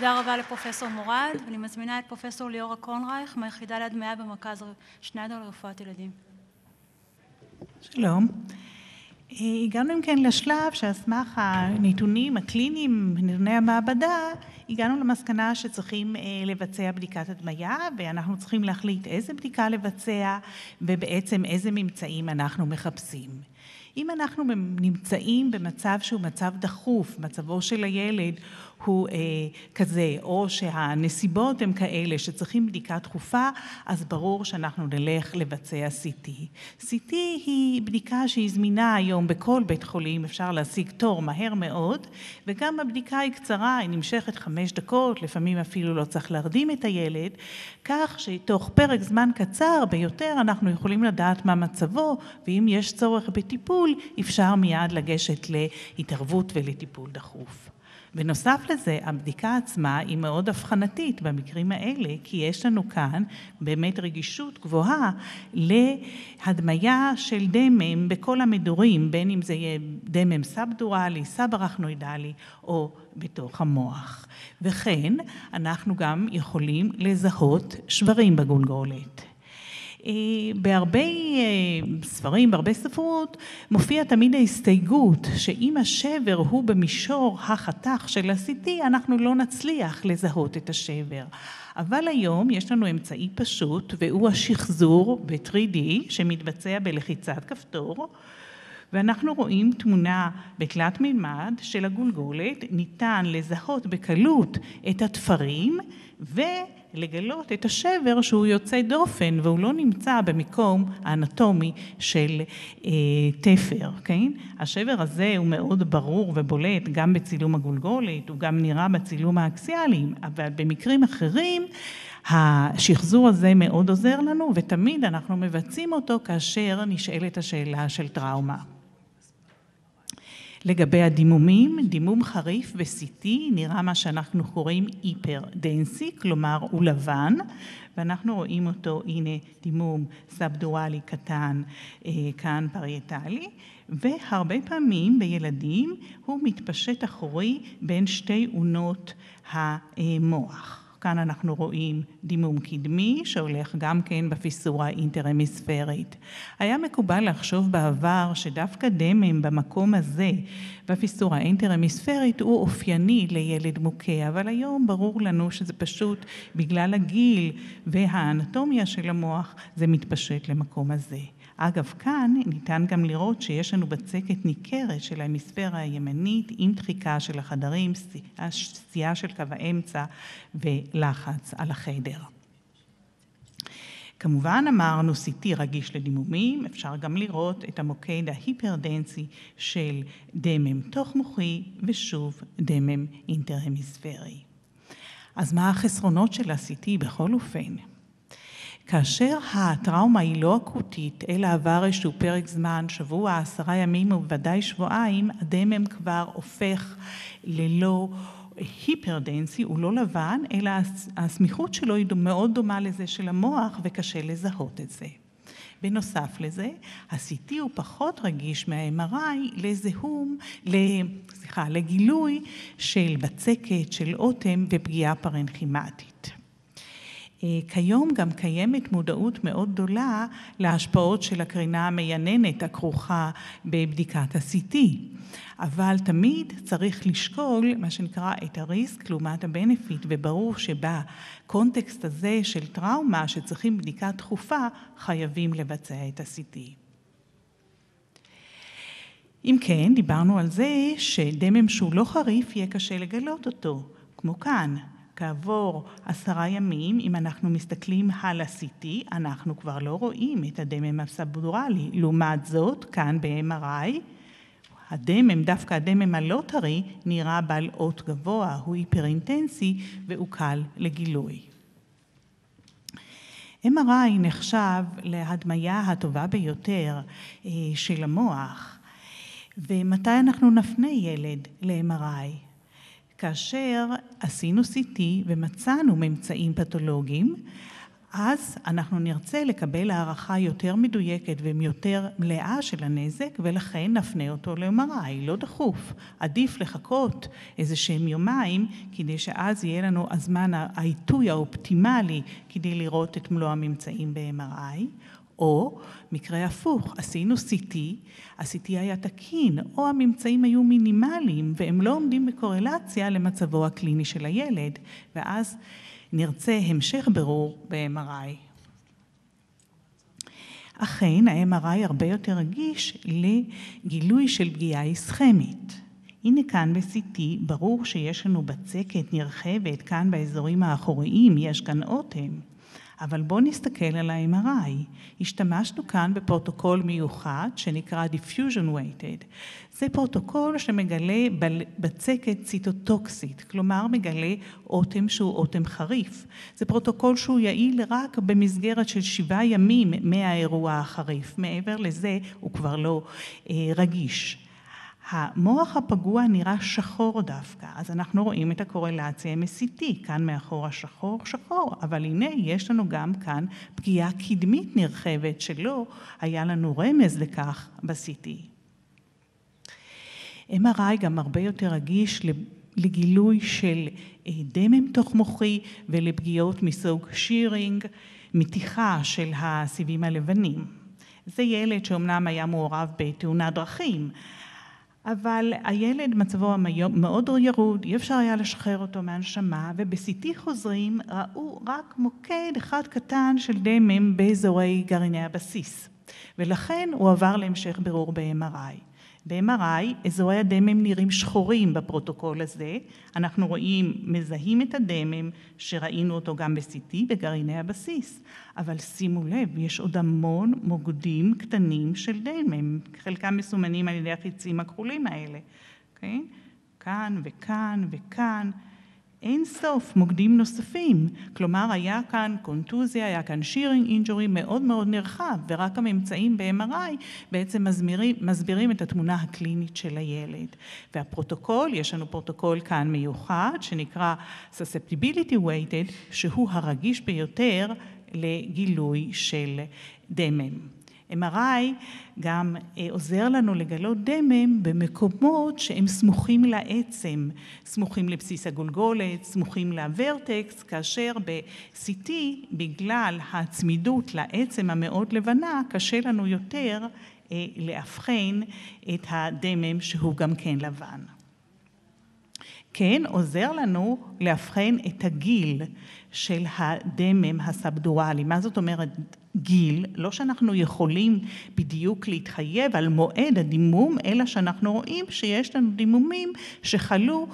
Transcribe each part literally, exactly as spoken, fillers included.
תודה רבה לפרופסור מורד, ואני מזמינה את פרופסור ליאורה קורנרייך מהיחידה להדמיה במרכז שניידר לרפואת ילדים. שלום. הגענו אם כן לשלב שעל סמך הנתונים הקליניים, נתוני המעבדה, הגענו למסקנה שצריכים לבצע בדיקת הדמיה, ואנחנו צריכים להחליט איזה בדיקה לבצע, ובעצם איזה ממצאים אנחנו מחפשים. אם אנחנו נמצאים במצב שהוא מצב דחוף, מצבו של הילד הוא אה, כזה, או שהנסיבות הן כאלה שצריכים בדיקה דחופה, אז ברור שאנחנו נלך לבצע סי טי. סי טי היא בדיקה שהיא זמינה היום בכל בית חולים, אפשר להשיג תור מהר מאוד, וגם הבדיקה היא קצרה, היא נמשכת חמש דקות, לפעמים אפילו לא צריך להרדים את הילד, כך שתוך פרק זמן קצר ביותר אנחנו יכולים לדעת מה מצבו, ואם יש צורך בטיפול, אפשר מיד לגשת להתערבות ולטיפול דחוף. בנוסף לזה, הבדיקה עצמה היא מאוד הבחנתית במקרים האלה, כי יש לנו כאן באמת רגישות גבוהה להדמיה של דמם בכל המדורים, בין אם זה יהיה דמם סאבדורלי, סאב-ארכנואידלי או בתוך המוח. וכן, אנחנו גם יכולים לזהות שברים בגולגולת. בהרבה ספרים, בהרבה ספרות, מופיע תמיד ההסתייגות שאם השבר הוא במישור החתך של ה-סי טי, אנחנו לא נצליח לזהות את השבר. אבל היום יש לנו אמצעי פשוט, והוא השחזור ב-תרי די שמתבצע בלחיצת כפתור, ואנחנו רואים תמונה בתלת מימד של הגולגולת, ניתן לזהות בקלות את התפרים ולגלות את השבר שהוא יוצא דופן והוא לא נמצא במקום האנטומי של אה, תפר, כן? השבר הזה הוא מאוד ברור ובולט גם בצילום הגולגולת, הוא גם נראה בצילום האקסיאלי, אבל במקרים אחרים השחזור הזה מאוד עוזר לנו ותמיד אנחנו מבצעים אותו כאשר נשאלת השאלה של טראומה. לגבי הדימומים, דימום חריף ב-סי טי נראה מה שאנחנו קוראים היפרדנסי, כלומר הוא לבן, ואנחנו רואים אותו, הנה דימום סאבדורלי קטן, כאן פרייטלי, והרבה פעמים בילדים הוא מתפשט אחורי בין שתי אונות המוח. כאן אנחנו רואים דימום קדמי שהולך גם כן בפיסורה האינטר-המיספרית. היה מקובל לחשוב בעבר שדווקא דמם במקום הזה בפיסורה האינטר-המיספרית הוא אופייני לילד מוכה, אבל היום ברור לנו שזה פשוט בגלל הגיל והאנטומיה של המוח זה מתפשט למקום הזה. אגב, כאן ניתן גם לראות שיש לנו בצקת ניכרת של ההמיספירה הימנית עם דחיקה של החדרים, סטייה של קו האמצע ולחץ על החדר. כמובן אמרנו סי טי רגיש לדימומים, אפשר גם לראות את המוקד ההיפרדנסי של דמם תוך מוחי ושוב דמם אינטר-המיספרי. אז מה החסרונות של ה-סי טי בכל אופן? כאשר הטראומה היא לא אקוטית, אלא עבר איזשהו פרק זמן, שבוע, עשרה ימים ובוודאי שבועיים, הדמם כבר הופך ללא היפרדנסי, הוא לא לבן, אלא הסמיכות שלו היא מאוד דומה לזה של המוח וקשה לזהות את זה. בנוסף לזה, ה-סי טי הוא פחות רגיש מה-אם אר איי לזיהום, סליחה, לגילוי של בצקת, של אוטם ופגיעה פרנכימטית. כיום גם קיימת מודעות מאוד גדולה להשפעות של הקרינה המייננת הכרוכה בבדיקת ה-סי טי. אבל תמיד צריך לשקול מה שנקרא את הריסק לעומת הבנפיט, וברור שבקונטקסט הזה של טראומה שצריכים בדיקה דחופה חייבים לבצע את ה-סי טי. אם כן, דיברנו על זה שדמם שהוא לא חריף יהיה קשה לגלות אותו, כמו כאן. כעבור עשרה ימים, אם אנחנו מסתכלים על ה-סי טי, אנחנו כבר לא רואים את הדמם הסאבדורלי. לעומת זאת, כאן ב-אם אר איי, הדמם, דווקא הדמם הלא טרי, נראה בעל אות גבוה, הוא היפרינטנסי והוא קל לגילוי. אם אר איי נחשב להדמיה הטובה ביותר של המוח, ומתי אנחנו נפנה ילד ל-אם אר איי? כאשר עשינו סי טי ומצאנו ממצאים פתולוגיים, אז אנחנו נרצה לקבל הערכה יותר מדויקת ויותר מלאה של הנזק, ולכן נפנה אותו ל-אם אר איי, לא דחוף. עדיף לחכות איזה שהם יומיים, כדי שאז יהיה לנו הזמן העיתוי האופטימלי כדי לראות את מלוא הממצאים ב-אם אר איי, או מקרה הפוך, עשינו סי טי, ה-סי טי היה תקין, או הממצאים היו מינימליים, והם לא עומדים בקורלציה למצבו הקליני של הילד, ואז נרצה המשך ברור ב-אם אר איי. אכן, ה-אם אר איי הרבה יותר רגיש לגילוי של פגיעה איסכמית. הנה כאן ב-סי טי ברור שיש לנו בצקת נרחבת, כאן באזורים האחוריים יש כאן אוטם. אבל בואו נסתכל על ה-אם אר איי. השתמשנו כאן בפרוטוקול מיוחד שנקרא Diffusion Weighted. זה פרוטוקול שמגלה בצקת ציטוטוקסית, כלומר מגלה אוטם שהוא אוטם חריף. זה פרוטוקול שהוא יעיל רק במסגרת של שבעה ימים מהאירוע החריף. מעבר לזה הוא כבר לא אה, רגיש. המוח הפגוע נראה שחור דווקא, אז אנחנו רואים את הקורלציה עם סי טי, כאן מאחור השחור, שחור, אבל הנה יש לנו גם כאן פגיעה קדמית נרחבת שלא היה לנו רמז לכך ב-סי טי. אם אר איי גם הרבה יותר רגיש לגילוי של דמם תוך מוחי ולפגיעות מסוג שירינג, מתיחה של הסיבים הלבנים. זה ילד שאומנם היה מעורב בתאונת דרכים, אבל הילד מצבו מאוד ירוד, אי אפשר היה לשחרר אותו מהנשמה, וב-סי טי חוזרים ראו רק מוקד אחד קטן של דמם באזורי גרעיני הבסיס, ולכן הוא עבר להמשך בירור ב-אם אר איי. ב-אם אר איי אזורי הדמם נראים שחורים בפרוטוקול הזה, אנחנו רואים, מזהים את הדמם שראינו אותו גם ב-סי טי בגרעיני הבסיס, אבל שימו לב, יש עוד המון מוקדים קטנים של דמם, חלקם מסומנים על ידי החיצים הכחולים האלה, okay? כאן וכאן וכאן, אין סוף מוקדים נוספים, כלומר היה כאן קונטוזיה, היה כאן שירינג אינג'ורי מאוד מאוד נרחב, ורק הממצאים ב-אם אר איי בעצם מסבירים, מסבירים את התמונה הקלינית של הילד. והפרוטוקול, יש לנו פרוטוקול כאן מיוחד, שנקרא Susceptibility Weighted, שהוא הרגיש ביותר לגילוי של דמם. אם אר איי גם עוזר לנו לגלות דמם במקומות שהם סמוכים לעצם, סמוכים לבסיס הגולגולת, סמוכים לוורטקס, כאשר ב-סי טי, בגלל הצמידות לעצם המאוד לבנה, קשה לנו יותר לאבחן את הדמם שהוא גם כן לבן. כן, עוזר לנו לאבחן את הגיל של הדמם הסבדורלי. מה זאת אומרת גיל? לא שאנחנו יכולים בדיוק להתחייב על מועד הדימום, אלא שאנחנו רואים שיש לנו דימומים שחלו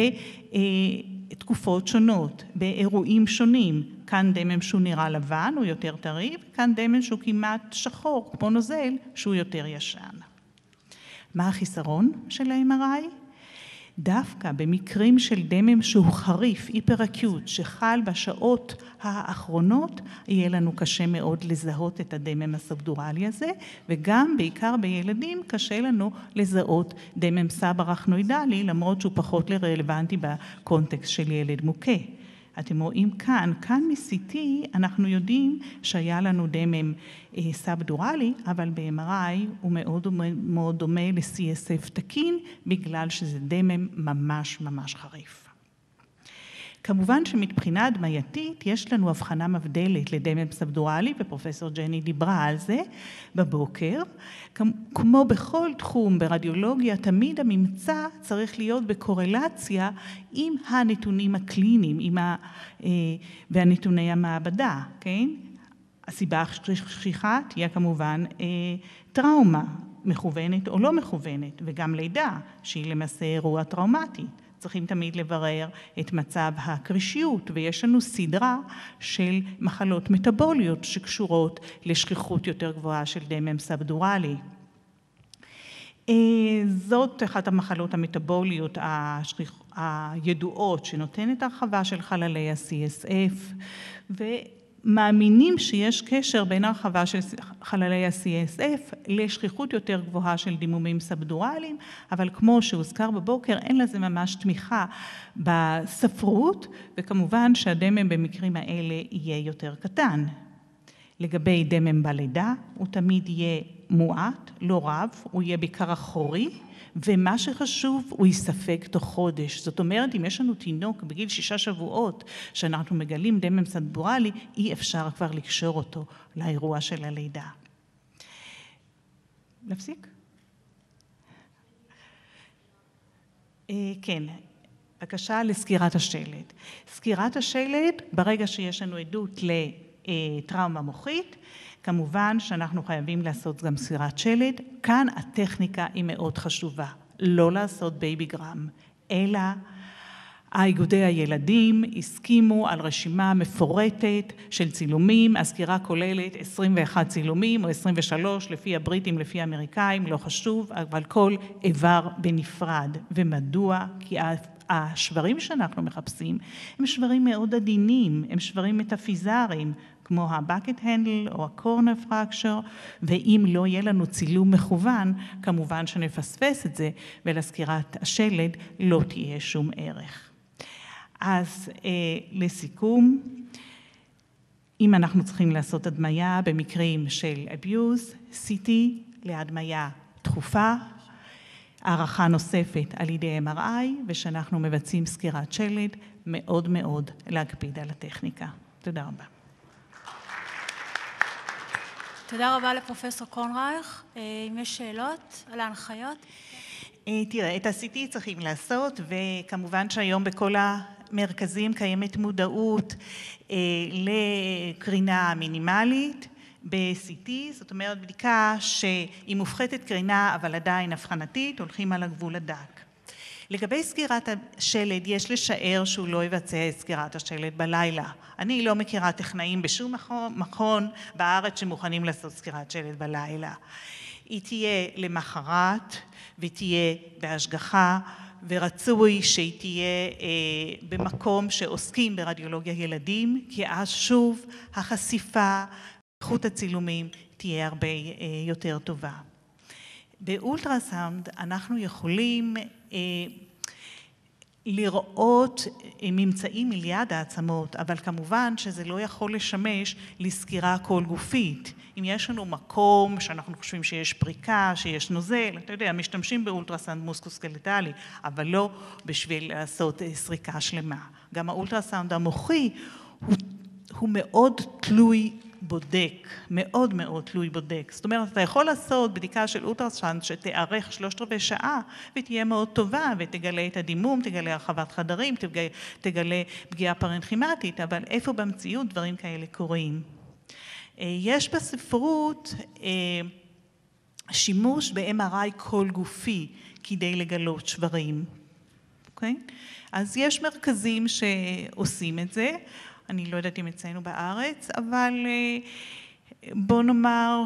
בתקופות שונות, באירועים שונים. כאן דמם שהוא נראה לבן, הוא יותר טרי, כאן דמם שהוא כמעט שחור, כמו נוזל, שהוא יותר ישן. מה החיסרון של ה-אם אר איי? דווקא במקרים של דמם שהוא חריף, היפר-אקיוט, שחל בשעות האחרונות, יהיה לנו קשה מאוד לזהות את הדמם הסבדורלי הזה, וגם בעיקר בילדים קשה לנו לזהות דמם סאב-ארכנואידלי, למרות שהוא פחות רלוונטי בקונטקסט של ילד מוכה. אתם רואים כאן, כאן מ-סי טי אנחנו יודעים שהיה לנו דמם סאבדורלי, אבל ב-אם אר איי הוא מאוד, מאוד דומה ל-סי אס אף תקין, בגלל שזה דמם ממש ממש חריף. כמובן שמבחינה הדמייתית יש לנו הבחנה מבדלת לדמם סאבדורלי, ופרופסור ג'ני דיברה על זה בבוקר. כמו בכל תחום ברדיולוגיה, תמיד הממצא צריך להיות בקורלציה עם הנתונים הקליניים עם ה, והנתוני המעבדה, כן? הסיבה השכיחה תהיה כמובן טראומה, מכוונת או לא מכוונת, וגם לידה, שהיא למעשה אירוע טראומטי. צריכים תמיד לברר את מצב הקרישיות, ויש לנו סדרה של מחלות מטאבוליות שקשורות לשכיחות יותר גבוהה של דמם סאבדורלי. זאת אחת המחלות המטאבוליות הידועות שנותנת הרחבה של חללי ה-סי אס אף, מאמינים שיש קשר בין הרחבה של חללי ה-סי אס אף לשכיחות יותר גבוהה של דימומים סבדורליים, אבל כמו שהוזכר בבוקר, אין לזה ממש תמיכה בספרות, וכמובן שהדמם במקרים האלה יהיה יותר קטן. לגבי דמם בלידה, הוא תמיד יהיה מועט, לא רב, הוא יהיה בעיקר אחורי, ומה שחשוב, הוא יספק תוך חודש. זאת אומרת, אם יש לנו תינוק בגיל שישה שבועות, שאנחנו מגלים דמם סבדורלי, אי אפשר כבר לקשור אותו לאירוע של הלידה. להפסיק? כן, בבקשה לסקירת השלד. סקירת השלד, ברגע שיש לנו עדות לטראומה מוחית, כמובן שאנחנו חייבים לעשות גם סקירת שלד. כאן הטכניקה היא מאוד חשובה. לא לעשות בייביגרם, אלא האיגודי הילדים הסכימו על רשימה מפורטת של צילומים. הסקירה כוללת עשרים ואחד צילומים או עשרים ושלוש, לפי הבריטים, לפי האמריקאים, לא חשוב, אבל כל איבר בנפרד. ומדוע? כי השברים שאנחנו מחפשים הם שברים מאוד עדינים, הם שברים מטאפיזריים, כמו ה-bucket handle או ה-corner fracture, ואם לא יהיה לנו צילום מכוון, כמובן שנפספס את זה, ולסקירת השלד לא תהיה שום ערך. אז אה, לסיכום, אם אנחנו צריכים לעשות הדמיה במקרים של abuse, סי טי להדמיה דחופה, הערכה נוספת על ידי אם אר איי, ושאנחנו מבצעים סקירת שלד, מאוד מאוד להקפיד על הטכניקה. תודה רבה. תודה רבה לפרופסור קורנרייך. אם יש שאלות על ההנחיות? תראה, את ה-סי טי צריכים לעשות, וכמובן שהיום בכל המרכזים קיימת מודעות לקרינה מינימלית ב-סי טי, זאת אומרת בדיקה שהיא מופחתת קרינה אבל עדיין הבחנתית, הולכים על הגבול הדק. לגבי סקירת השלד, יש לשער שהוא לא יבצע את סקירת השלד בלילה. אני לא מכירה טכנאים בשום מכון, מכון בארץ שמוכנים לעשות סקירת שלד בלילה. היא תהיה למחרת ותהיה בהשגחה, ורצוי שהיא תהיה אה, במקום שעוסקים ברדיולוגיה ילדים, כי אז שוב החשיפה, איכות הצילומים תהיה הרבה אה, יותר טובה. באולטרסאונד אנחנו יכולים אה, לראות ממצאים מיליארד העצמות, אבל כמובן שזה לא יכול לשמש לסקירה כל גופית. אם יש לנו מקום שאנחנו חושבים שיש פריקה, שיש נוזל, אתה יודע, משתמשים באולטרסאונד מוסקוסקלטלי, אבל לא בשביל לעשות סריקה שלמה. גם האולטרסאונד המוחי הוא, הוא מאוד תלוי בודק, מאוד מאוד תלוי בודק. זאת אומרת, אתה יכול לעשות בדיקה של אולטרסאונד שתארך שלושת רבעי שעה ותהיה מאוד טובה ותגלה את הדימום, תגלה הרחבת חדרים, תגלה, תגלה פגיעה פרנכימטית, אבל איפה במציאות דברים כאלה קורים? יש בספרות שימוש ב-אם אר איי כל גופי כדי לגלות שברים. אוקיי? אז יש מרכזים שעושים את זה. אני לא יודעת אם אצלנו בארץ, אבל בוא נאמר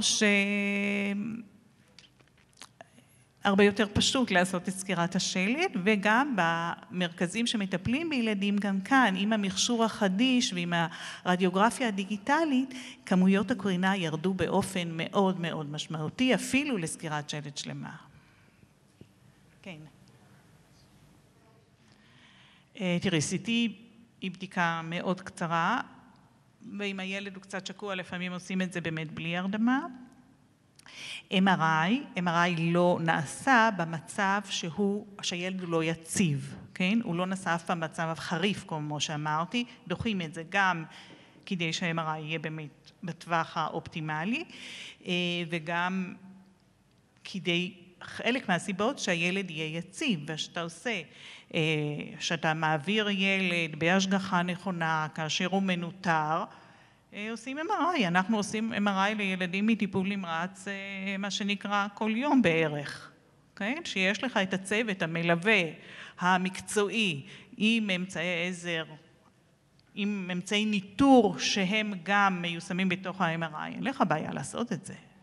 שהרבה יותר פשוט לעשות את סקירת השלד, וגם במרכזים שמטפלים בילדים גם כאן, עם המכשור החדיש ועם הרדיוגרפיה הדיגיטלית, כמויות הקרינה ירדו באופן מאוד מאוד משמעותי, אפילו לסקירת שלד שלמה. כן. תראי, סי טי היא בדיקה מאוד קצרה, ואם הילד הוא קצת שקוע, לפעמים עושים את זה באמת בלי הרדמה. אם אר איי, אם אר איי לא נעשה במצב שהוא, שהילד הוא לא יציב, כן? הוא לא נעשה אף פעם במצב חריף, כמו שאמרתי, דוחים את זה גם כדי שה-אם אר איי יהיה באמת בטווח האופטימלי, וגם כדי, חלק מהסיבות שהילד יהיה יציב, ושאתה עושה, שאתה מעביר ילד בהשגחה נכונה, כאשר הוא מנוטר, עושים אם אר איי. אנחנו עושים אם אר איי לילדים מטיפול נמרץ, מה שנקרא כל יום בערך. כן? שיש לך את הצוות המלווה, המקצועי, עם אמצעי עזר, עם אמצעי ניטור שהם גם מיושמים בתוך ה-אם אר איי. אין לך בעיה לעשות את זה.